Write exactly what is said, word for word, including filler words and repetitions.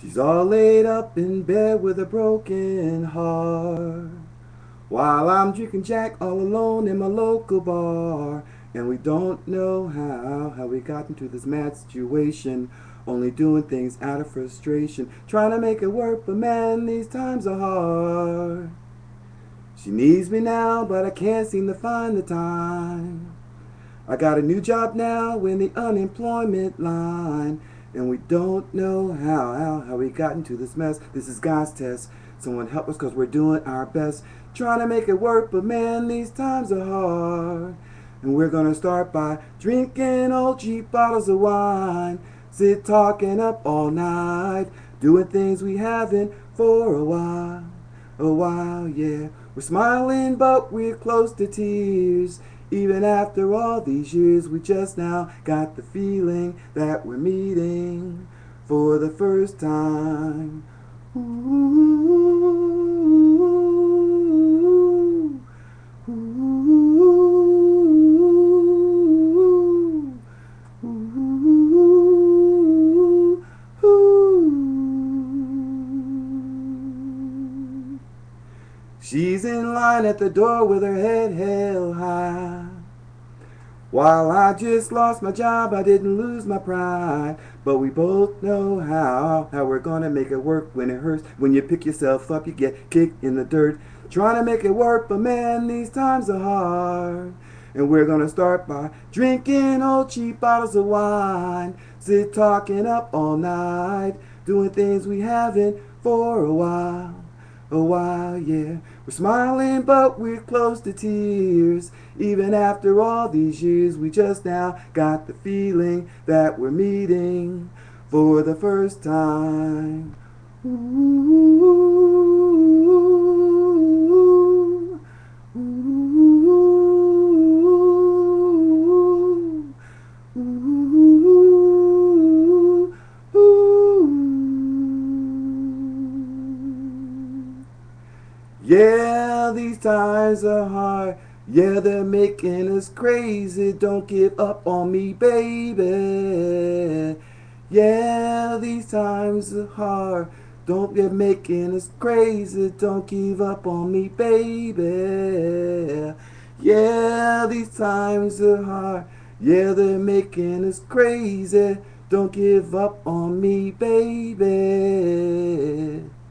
She's all laid up in bed with a broken heart, while I'm drinking Jack all alone in my local bar. And we don't know how, how we got into this mad situation, only doing things out of frustration, trying to make it work, but man, these times are hard. She needs me now, but I can't seem to find the time. I got a new job now in the unemployment line, and we don't know how, how, how we got into this mess. This is God's test. Someone help us because we're doing our best, trying to make it work, but man, these times are hard. And we're gonna start by drinking old cheap bottles of wine, sit talking up all night, doing things we haven't for a while, a while, yeah. We're smiling, but we're close to tears. Even after all these years, we just now got the feeling that we're meeting for the first time. Ooh, ooh, ooh, ooh, ooh. She's in line at the door with her head held high. While I just lost my job, I didn't lose my pride. But we both know how, how we're gonna make it work when it hurts. When you pick yourself up, you get kicked in the dirt. Trying to make it work, but man, these times are hard. And we're gonna start by drinking old cheap bottles of wine, sit talking up all night, doing things we haven't for a while. A while, yeah. We're smiling, but we're close to tears. Even after all these years, we just now got the feeling that we're meeting for the first time. Ooh, ooh, ooh, ooh, ooh. Yeah, these times are hard. Yeah, they're making us crazy. Don't give up on me, baby. Yeah, these times are hard. Don't get making us crazy. Don't give up on me, baby. Yeah, these times are hard. Yeah, they're making us crazy. Don't give up on me, baby.